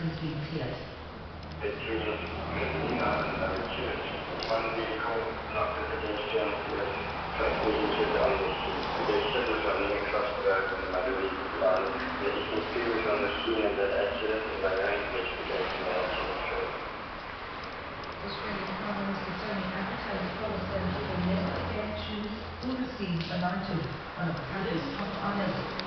has been cleared. Between 59 and 2, one vehicle not the pedestrian with traffic injured on the scene. Pedestrian was running across the road when another vehicle collided. Medical crew was on the scene of that accident and they are investigating the accident further. Australian Prime Minister Tony Abbott has promised that he will never again choose or receive a knighted, one of the country's top honours.